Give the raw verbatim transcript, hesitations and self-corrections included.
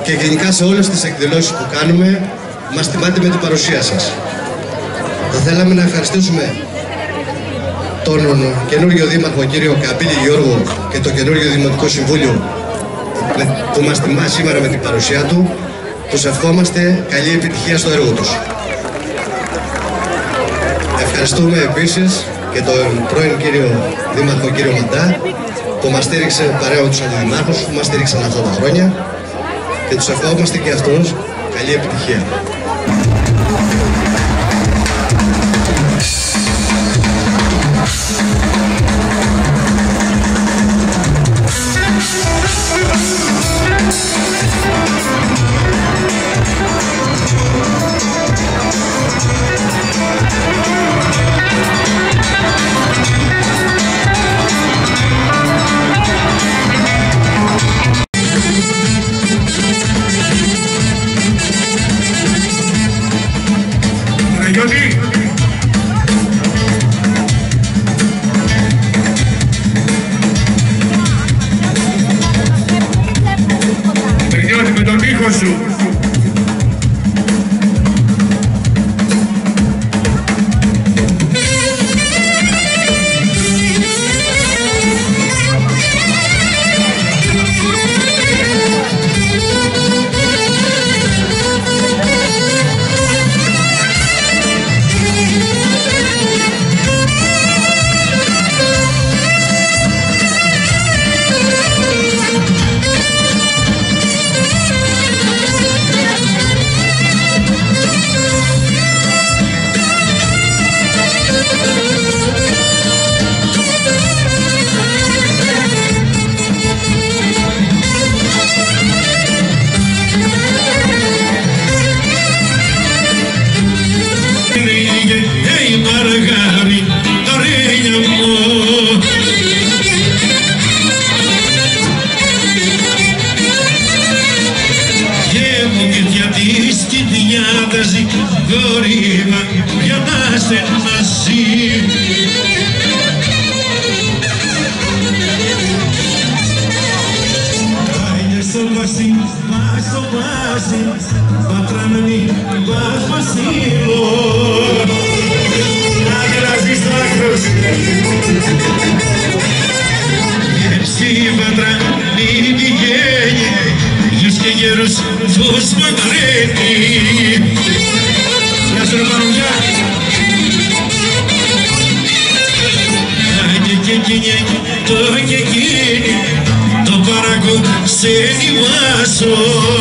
και γενικά σε όλες τις εκδηλώσεις που κάνουμε μας τιμάτε με την παρουσία σας. Θα θέλαμε να ευχαριστήσουμε τον καινούριο δήμαρχο κύριο Καμπύλη Γιώργο και το καινούριο Δημοτικό Συμβούλιο που μας τιμά σήμερα με την παρουσία του. Τους ευχόμαστε καλή επιτυχία στο έργο τους. Ευχαριστούμε επίσης και τον πρώην κύριο Δήμαρχο κύριο Μαντά που μας στήριξε παρέα με τους αντιδημάρχους που μας στήριξαν αυτά τα χρόνια και τους ευχόμαστε και αυτούς καλή επιτυχία. Περνιώτη με τον ήχο σου. Γόρυμα για να σε μαζί. Άινε στο βάσι, μας στο βάσι, πατράμενοι μας βασίλο. Να γελάζεις το άκρος. Εσύ πατράμενοι πηγαίνει, γιος και γέρος φως μαντρένει. Γεια σου ρε Πανουργιά. Άντε και εκείνη, το και εκείνη, το παρακό σε νοιβάσω.